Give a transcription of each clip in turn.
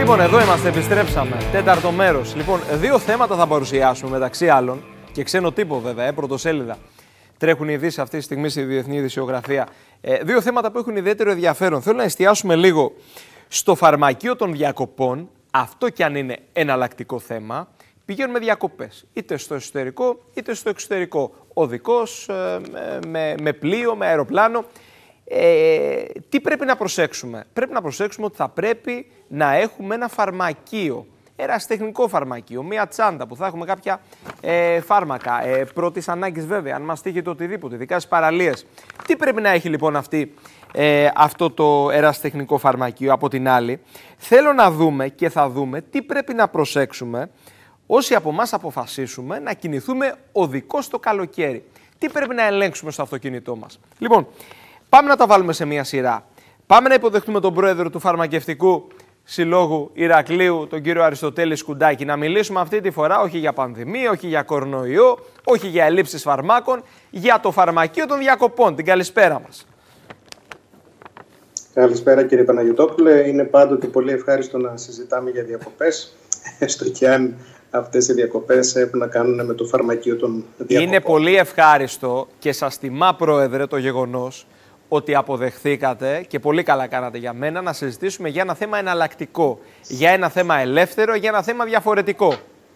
Λοιπόν, εδώ είμαστε, επιστρέψαμε. Τέταρτο μέρος. Λοιπόν, δύο θέματα θα παρουσιάσουμε μεταξύ άλλων και ξένο τύπο βέβαια, πρωτοσέλιδα. Τρέχουν οι ειδήσεις αυτή τη στιγμή στη διεθνή ειδησιογραφία. Δύο θέματα που έχουν ιδιαίτερο ενδιαφέρον. Θέλω να εστιάσουμε λίγο στο φαρμακείο των διακοπών, αυτό κι αν είναι εναλλακτικό θέμα. Πηγαίνουμε διακοπές, είτε στο εσωτερικό είτε στο εξωτερικό. Οδικός, με πλοίο, με αεροπλάνο. Τι πρέπει να προσέξουμε? Πρέπει να προσέξουμε ότι θα πρέπει να έχουμε ένα φαρμακείο, ερασιτεχνικό φαρμακείο, μία τσάντα που θα έχουμε κάποια φάρμακα πρώτης ανάγκης βέβαια, αν μας τύχει το οτιδήποτε, ειδικά στις παραλίες. Τι πρέπει να έχει λοιπόν αυτό το ερασιτεχνικό φαρμακείο? Από την άλλη, θέλω να δούμε και θα δούμε τι πρέπει να προσέξουμε όσοι από εμάς αποφασίσουμε να κινηθούμε οδικώς το καλοκαίρι. Τι πρέπει να ελέγξουμε στο αυτοκίνητό μας? Λοιπόν, πάμε να τα βάλουμε σε μία σειρά. Πάμε να υποδεχτούμε τον πρόεδρο του Φαρμακευτικού Συλλόγου Ηρακλείου, τον κύριο Αριστοτέλη Σκουντάκη. Να μιλήσουμε αυτή τη φορά όχι για πανδημία, όχι για κορονοϊό, όχι για ελλείψεις φαρμάκων, για το φαρμακείο των διακοπών. Την καλησπέρα μας. Καλησπέρα κύριε Παναγιωτόπουλε. Είναι πάντοτε πολύ ευχάριστο να συζητάμε για διακοπές, έστω και αν αυτές οι διακοπές έχουν να κάνουν με το φαρμακείο των διακοπών. Είναι πολύ ευχάριστο και σας τιμά, πρόεδρε, το γεγονός ότι αποδεχθήκατε, και πολύ καλά κάνατε για μένα, να συζητήσουμε για ένα θέμα εναλλακτικό, για ένα θέμα ελεύθερο, για ένα θέμα διαφορετικό.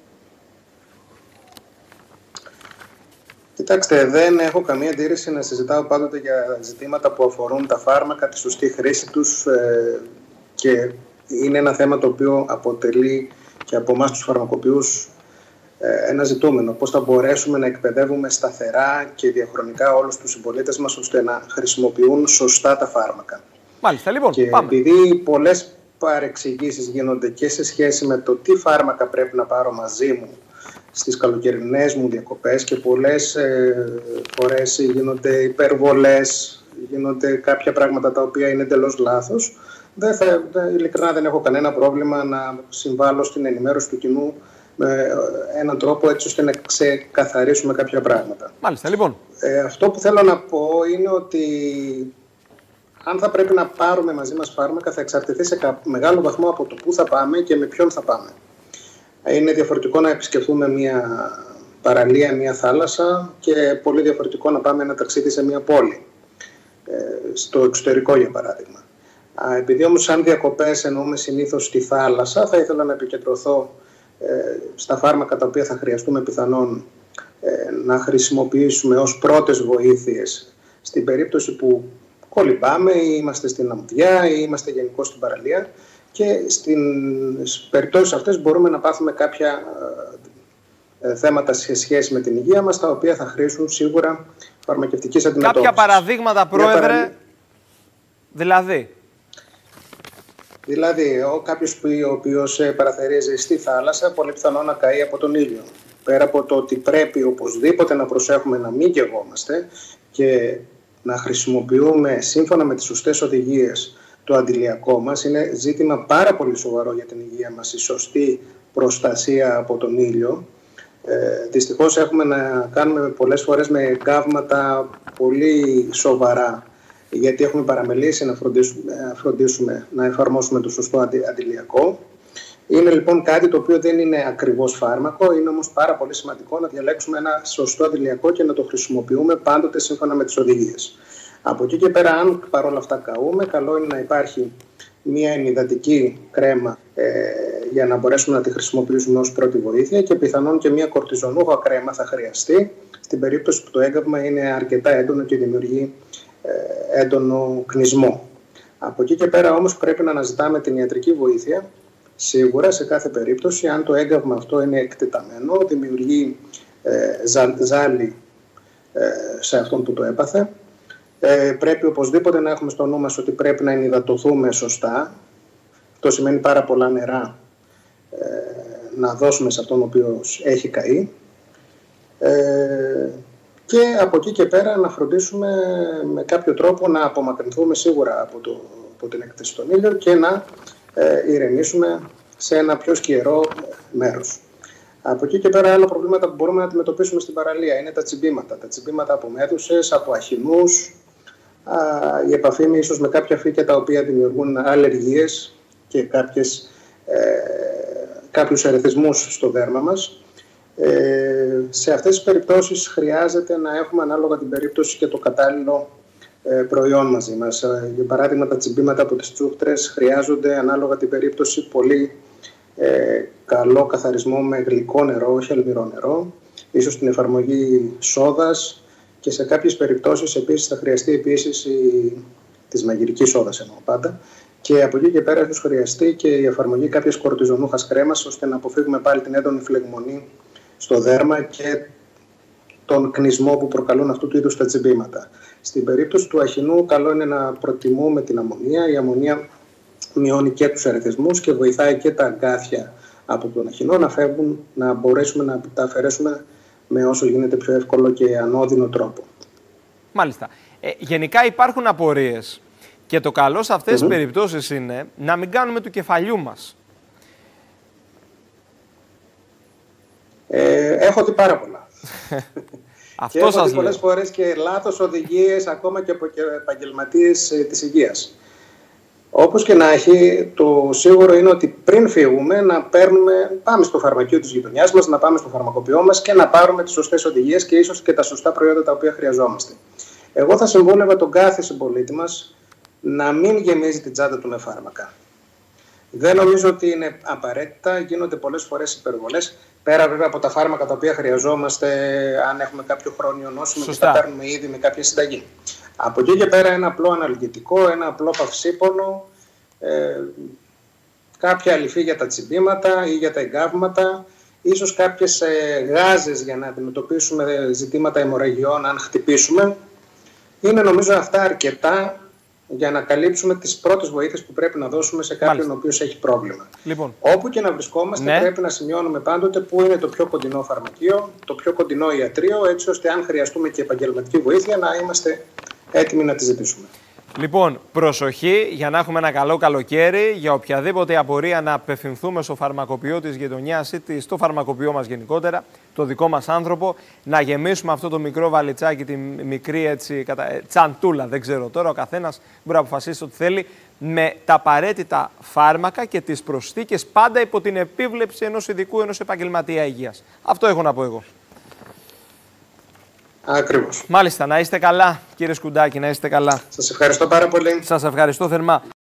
Κοιτάξτε, δεν έχω καμία αντίρρηση να συζητάω πάντοτε για ζητήματα που αφορούν τα φάρμακα, τη σωστή χρήση τους, και είναι ένα θέμα το οποίο αποτελεί και από εμάς τους φαρμακοποιούς ένα ζητούμενο. Πώς θα μπορέσουμε να εκπαιδεύουμε σταθερά και διαχρονικά όλους τους συμπολίτες μας ώστε να χρησιμοποιούν σωστά τα φάρμακα. Μάλιστα, λοιπόν, και πάμε. επειδή πολλές παρεξηγήσεις γίνονται και σε σχέση με το τι φάρμακα πρέπει να πάρω μαζί μου στις καλοκαιρινές μου διακοπές και πολλές φορές γίνονται υπερβολές, γίνονται κάποια πράγματα τα οποία είναι εντελώς λάθος, ειλικρινά δεν έχω κανένα πρόβλημα να συμβάλλω στην ενημέρωση του κοινού με έναν τρόπο έτσι ώστε να ξεκαθαρίσουμε κάποια πράγματα. Μάλιστα, λοιπόν. Αυτό που θέλω να πω είναι ότι αν θα πρέπει να πάρουμε μαζί μας φάρμακα θα εξαρτηθεί σε μεγάλο βαθμό από το πού θα πάμε και με ποιον θα πάμε. Είναι διαφορετικό να επισκεφθούμε μια παραλία, μια θάλασσα και πολύ διαφορετικό να πάμε ένα ταξίδι σε μια πόλη, στο εξωτερικό για παράδειγμα. Επειδή όμως σαν διακοπές εννοούμε συνήθως στη θάλασσα, θα ήθελα να επικεντρωθώ στα φάρμακα τα οποία θα χρειαστούμε πιθανόν να χρησιμοποιήσουμε ως πρώτες βοήθειες στην περίπτωση που κολυμπάμε ή είμαστε στην αμμουδιά ή είμαστε γενικώς στην παραλία, και στις περιπτώσεις αυτές μπορούμε να πάθουμε κάποια θέματα σε σχέση με την υγεία μας, τα οποία θα χρήσουν σίγουρα φαρμακευτικής αντιμετώπισης. Κάποια παραδείγματα, πρόεδρε, Δηλαδή, κάποιος ο οποίος παραθερίζει στη θάλασσα, πολύ πιθανό να καεί από τον ήλιο. Πέρα από το ότι πρέπει οπωσδήποτε να προσέχουμε να μην καιγόμαστε και να χρησιμοποιούμε σύμφωνα με τις σωστές οδηγίες το αντιλιακό μας, είναι ζήτημα πάρα πολύ σοβαρό για την υγεία μας η σωστή προστασία από τον ήλιο. Δυστυχώς έχουμε να κάνουμε πολλές φορές με εγκάβματα πολύ σοβαρά, γιατί έχουμε παραμελήσει να φροντίσουμε να εφαρμόσουμε το σωστό αντιλιακό. Είναι λοιπόν κάτι το οποίο δεν είναι ακριβώς φάρμακο, είναι όμως πάρα πολύ σημαντικό να διαλέξουμε ένα σωστό αντιλιακό και να το χρησιμοποιούμε πάντοτε σύμφωνα με τις οδηγίες. Από εκεί και πέρα, αν παρόλα αυτά καούμε, καλό είναι να υπάρχει μια ενυδατική κρέμα για να μπορέσουμε να τη χρησιμοποιήσουμε ως πρώτη βοήθεια, και πιθανόν και μια κορτιζονούχα κρέμα θα χρειαστεί στην περίπτωση που το έγκαυμα είναι αρκετά έντονο και δημιουργεί έντονο κνισμό. Από εκεί και πέρα όμως πρέπει να αναζητάμε την ιατρική βοήθεια σίγουρα σε κάθε περίπτωση. Αν το έγκαυμα αυτό είναι εκτεταμένο, δημιουργεί ζάλι σε αυτόν που το έπαθε, πρέπει οπωσδήποτε να έχουμε στο νου μας ότι πρέπει να ενυδατωθούμε σωστά. Αυτό σημαίνει πάρα πολλά νερά να δώσουμε σε αυτόν ο οποίος έχει καεί, και από εκεί και πέρα να φροντίσουμε με κάποιο τρόπο να απομακρυνθούμε σίγουρα από την έκθεση στον ήλιο και να ηρεμήσουμε σε ένα πιο σκιερό μέρος. Από εκεί και πέρα, άλλα προβλήματα που μπορούμε να αντιμετωπίσουμε στην παραλία είναι τα τσιμπήματα. Τα τσιμπήματα από μέδουσες, από αχινούς, η επαφή ίσως με κάποια φύκια τα οποία δημιουργούν αλλεργίες και κάποιες κάποιους ερεθισμούς στο δέρμα μας. Σε αυτές τις περιπτώσεις χρειάζεται να έχουμε ανάλογα την περίπτωση και το κατάλληλο προϊόν μαζί μας. Για παράδειγμα, τα τσιμπήματα από τις τσούχτρες χρειάζονται ανάλογα την περίπτωση πολύ καλό καθαρισμό με γλυκό νερό, όχι αλμυρό νερό, ίσως την εφαρμογή σόδας και σε κάποιες περιπτώσεις επίσης θα χρειαστεί επίσης της μαγειρικής σόδας εννοώ πάντα, και από εκεί και πέρα θα χρειαστεί και η εφαρμογή κάποιες κορτιζονούχας κρέμας ώστε να αποφύγουμε πάλι την έντονη φλεγμονή στο δέρμα και τον κνισμό που προκαλούν αυτού του είδους τα τσιμπήματα. Στην περίπτωση του αχινού, καλό είναι να προτιμούμε την αμμονία. Η αμμονία μειώνει και τους ερεθισμούς και βοηθάει και τα αγκάθια από τον αχινό να φεύγουν, να μπορέσουμε να τα αφαιρέσουμε με όσο γίνεται πιο εύκολο και ανώδυνο τρόπο. Μάλιστα. Γενικά υπάρχουν απορίες και το καλό σε αυτές τις περιπτώσεις είναι να μην κάνουμε του κεφαλιού μας. Έχω δει πάρα πολλά. Αυτό και σας έχω δει λέω. πολλές φορές και λάθος οδηγίες ακόμα και από επαγγελματίες της υγείας. Όπως και να έχει, το σίγουρο είναι ότι πριν φύγουμε πάμε στο φαρμακείο της γειτονιάς μας, να πάμε στο φαρμακοποιό μας και να πάρουμε τις σωστές οδηγίες και ίσως και τα σωστά προϊόντα τα οποία χρειαζόμαστε. Εγώ θα συμβούλευα τον κάθε συμπολίτη μας να μην γεμίζει την τσάντα του με φάρμακα. Δεν νομίζω ότι είναι απαραίτητα, γίνονται πολλές φορές υπερβολές. Πέρα βέβαια από τα φάρμακα τα οποία χρειαζόμαστε, αν έχουμε κάποιο χρόνιο νόσημα και τα παίρνουμε ήδη με κάποια συνταγή. Από εκεί και πέρα ένα απλό αναλγητικό, ένα απλό παυσίπονο, κάποια αληφή για τα τσιμπήματα ή για τα εγκάβματα, ίσως κάποιες γάζες για να αντιμετωπίσουμε ζητήματα αιμορραγιών αν χτυπήσουμε. Είναι νομίζω αυτά αρκετά για να καλύψουμε τις πρώτες βοήθειες που πρέπει να δώσουμε σε κάποιον ο οποίος έχει πρόβλημα. Λοιπόν. Όπου και να βρισκόμαστε, πρέπει να σημειώνουμε πάντοτε πού είναι το πιο κοντινό φαρμακείο, το πιο κοντινό ιατρείο, έτσι ώστε αν χρειαστούμε και επαγγελματική βοήθεια να είμαστε έτοιμοι να τη ζητήσουμε. Λοιπόν, προσοχή για να έχουμε ένα καλό καλοκαίρι. Για οποιαδήποτε απορία να απευθυνθούμε στο φαρμακοποιό της γειτονιάς ή στο φαρμακοποιό μας γενικότερα, το δικό μας άνθρωπο, να γεμίσουμε αυτό το μικρό βαλιτσάκι, τη μικρή έτσι, τσαντούλα, δεν ξέρω τώρα, ο καθένας μπορεί να αποφασίσει ό,τι θέλει, με τα απαραίτητα φάρμακα και τις προσθήκες πάντα υπό την επίβλεψη ενός ειδικού, ενός επαγγελματία υγείας. Αυτό έχω να πω εγώ. Ακριβώς. Μάλιστα, να είστε καλά, κύριε Σκουντάκη, να είστε καλά. Σας ευχαριστώ πάρα πολύ. Σας ευχαριστώ θερμά.